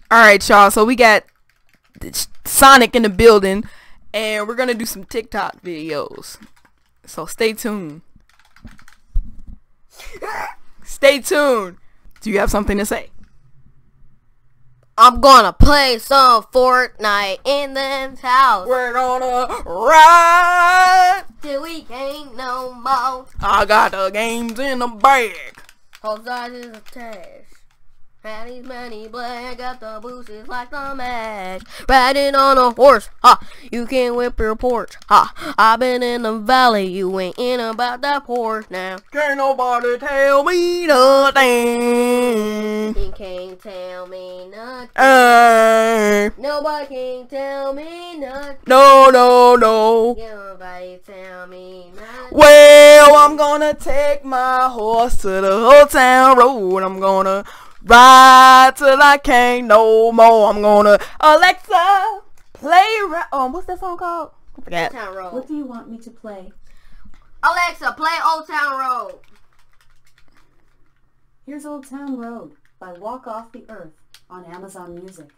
Alright, y'all. So we got Sonic in the building. And we're going to do some TikTok videos. So stay tuned. Stay tuned. Do you have something to say? I'm gonna play some Fortnite in this house. We're gonna ride Till we can't no more. I got the games in the bag. Whole size is attached. Patty's money black, got the boosters like the match. Riding on a horse, ha, you can whip your porch, ha. I've been in the valley, you ain't in about that porch now. Can't nobody tell me nothing. You can't tell me nothing. Nobody can tell me nothing. No. Nobody tell me nothing. Well, I'm gonna take my horse to the Old Town Road. I'm gonna ride till I can't no more. I'm gonna Alexa play. What's that song called? I forgot. Old Town Road. What do you want me to play? Alexa, play Old Town Road. Here's Old Town Road by Walk Off the Earth on Amazon Music.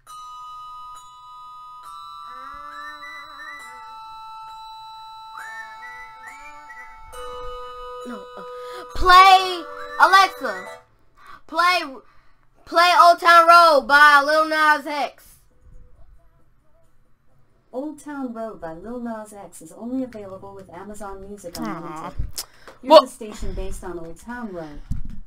No. Play Alexa. Play Old Town Road by Lil Nas X. Old Town Road by Lil Nas X is only available with Amazon Music Unlimited. Here's Well, the station based on Old Town Road.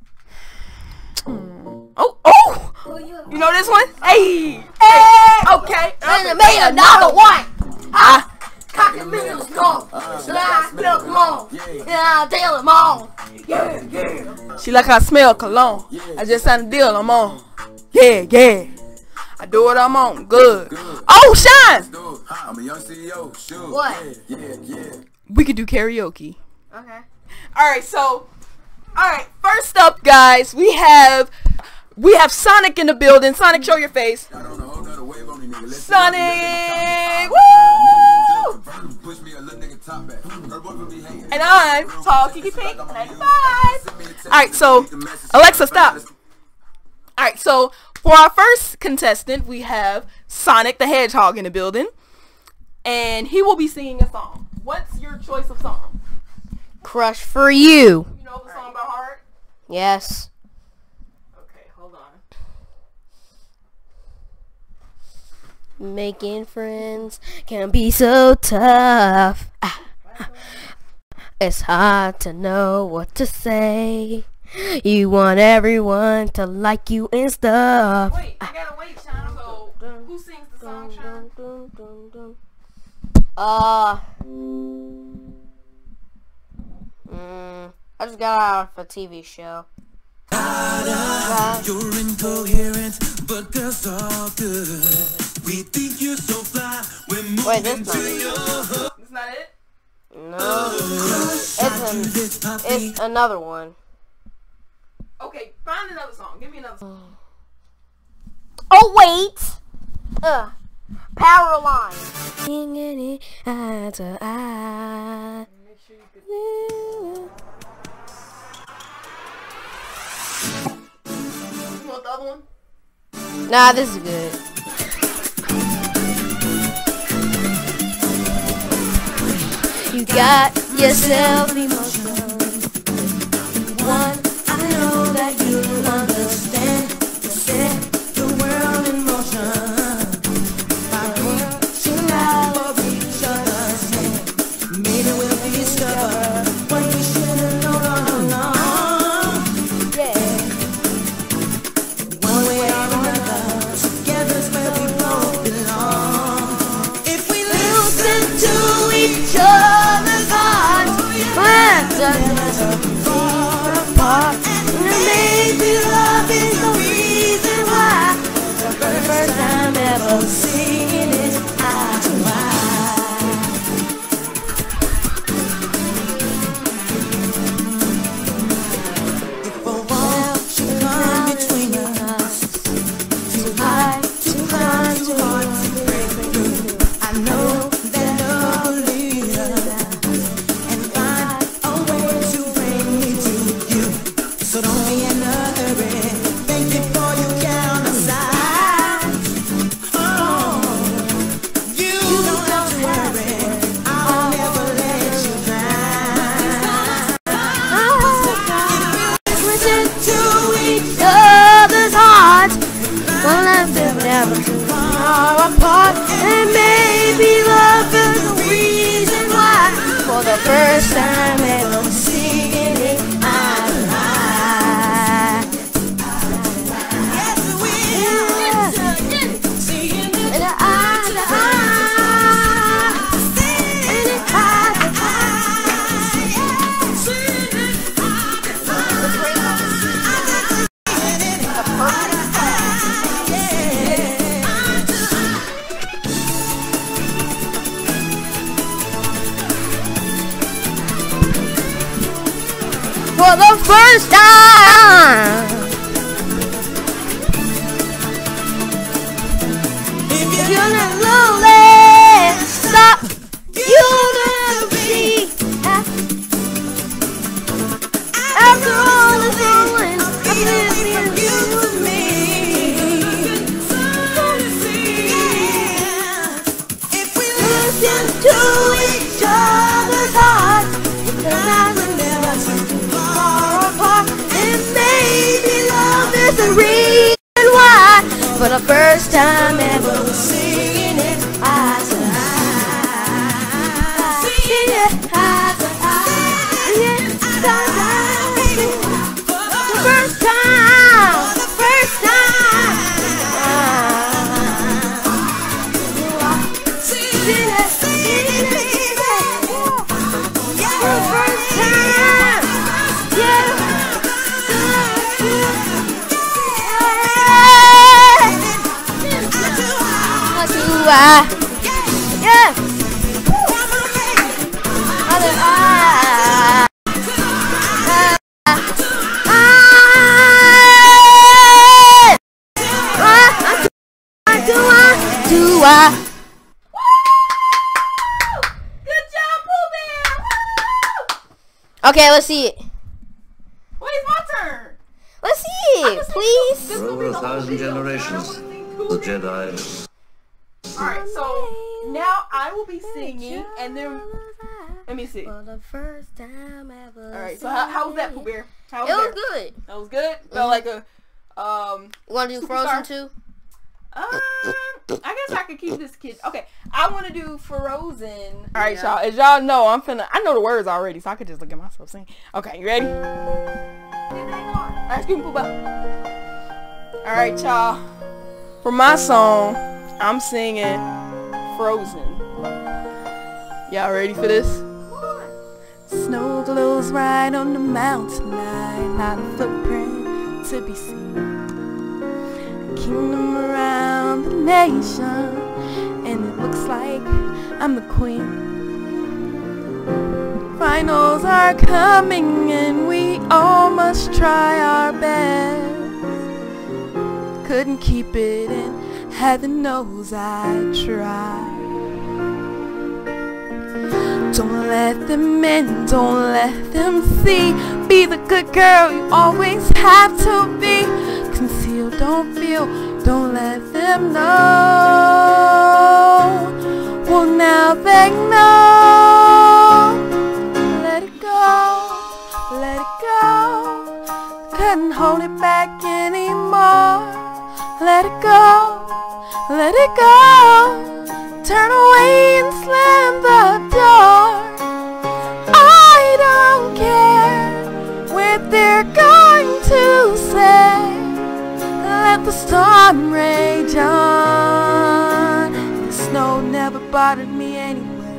You know this one? Hey, okay. And me another one. Cock and meals gone. I smell cologne. And I'll tell them all. Yeah. She like I smell cologne. I just signed a deal. I'm on. Yeah. I do what I'm on. Good. Oh, Sean. I'm a young CEO. Sure. What? Yeah. We could do karaoke. Okay. Alright, first up, guys, we have Sonic in the building. Sonic, show your face. Sonic! Woo! And I'm Tall Kiki Pink 95. Alright, so Alexa, stop. Alright, so for our first contestant, we have Sonic the Hedgehog in the building. And he will be singing a song. What's your choice of song? Crush for you. You know the song by heart? Yes. Okay, hold on. Making friends can be so tough. It's hard to know what to say. You want everyone to like you and stuff. Wait, I gotta wait, Sean. So, who sings the song, Sean? I just got out of a TV show. You're incoherent, but that's all good. We think you're so fly. We're Wait, moving this to one. your hook. That's not it? No. It's another one. Okay, find another song. Give me another song. Oh, wait. Power line. Eye to eye. Make sure you could... You want the other one? Nah, this is good. You got yourself emotion. One, I know that you understand. To set the world in motion. My world should have each other's hand. Maybe we'll discover what we should have known all along. Yeah. One way or another, together's where we both belong. If we listen to each other's hearts, far apart, and maybe love is the reason why. For the first time ever seeing it eye to eye. If a wall should come between us, too high, too hard to break through, I know that love will lead us and find a way to bring me to you. So don't be in a hurry. Think before you count us out. first time ever singing it eye to eye. Yes, we are. Singing it eye to eye. Singing it eye to eye. Singing it eye to for the first time. If you're not lonely, stop. You'll never be after all the rolling. I'm living you with me. If we listen to each other's hearts, then I will never far apart. And maybe love is the reason why. For the first time ever, we're singing it eye to eye. Singing it eye to eye. Yeah, eye to eye. The first time, the first time. Singing it, singing it, yeah. For the first time, yeah. Yeah. Other eye. Do I? Good job, Pooh Bear. Woo! Okay, let's see it. Wait, it's my turn. Let's see it, please. For over 1,000 generations, the Jedi. Alright, so now I will be singing, and then let me see. For the first time ever. Alright, so how was that, Pooh Bear? How It was that? good. That was good. Felt like a You want to do Superstar. Frozen too? I guess I could keep this kid. Okay, I want to do Frozen. All right, y'all. As y'all know, I know the words already, so I could just look at myself sing. Okay, you ready? Alright, excuse me, Pooh Bear. All right, y'all. For my song, I'm singing Frozen. Y'all ready for this? Snow glows right on the mountain night, not a footprint to be seen. Kingdom around the nation, and it looks like I'm the queen. Finals are coming, and we all must try our best. Couldn't keep it in, heaven knows I tried. Don't let them in, don't let them see. Be the good girl you always have to be. Conceal, don't feel, don't let them know. Well, now they know. Let it go, let it go. Couldn't hold it back anymore. Let it go, let it go. Turn away and slam the door. I don't care what they're going to say. Let the storm rage on. The snow never bothered me anyway.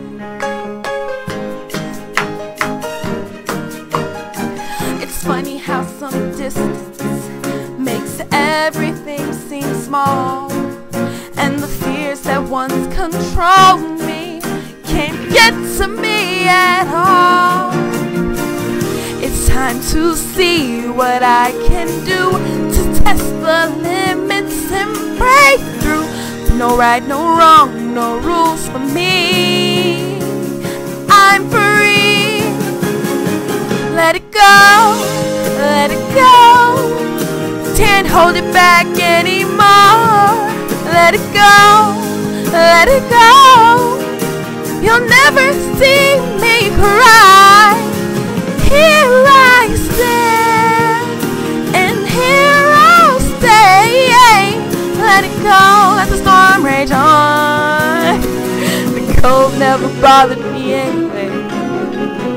It's funny how some distance makes everything seem small, and the fears that once controlled me can't get to me at all. It's time to see what I can do to test the limits and break through. No right, no wrong, no rules for me. I'm free. Let it go, let it go. Can't hold it back anymore. Let it go, let it go. You'll never see me cry. Here I stand, and here I'll stay. Let it go, let the storm rage on. The cold never bothered me anyway.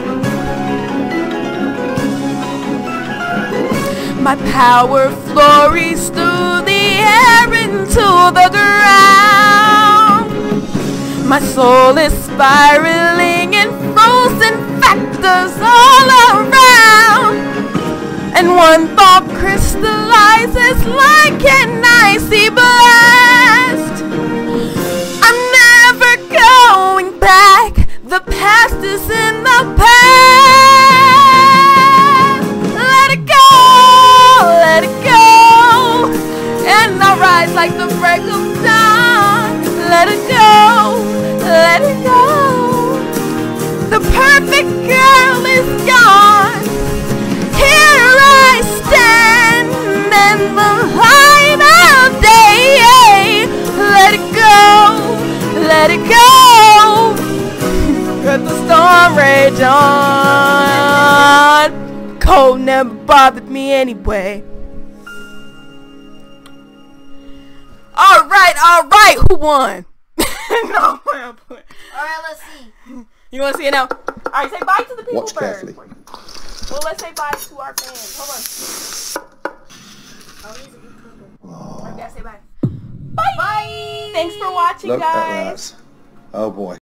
My power flurries through the air into the ground. My soul is spiraling in frozen factors all around. And one thought crystallizes like an icy blast. I'm never going back. The past is in the past. Let it go, let it go. And I'll rise like the break of dawn. Let it go, let it go. The perfect girl is gone. Here I stand in the light of day. Let it go, let it go. Let the storm rage on. Cold never bothered me anyway. All right. Who won? No, Alright, let's see. you want to see it now? All right, say bye to the people Watch first. carefully. Well, let's say bye to our fans. Hold on. I gotta say bye. Bye. Bye. Thanks for watching, Look guys. at that. Oh boy.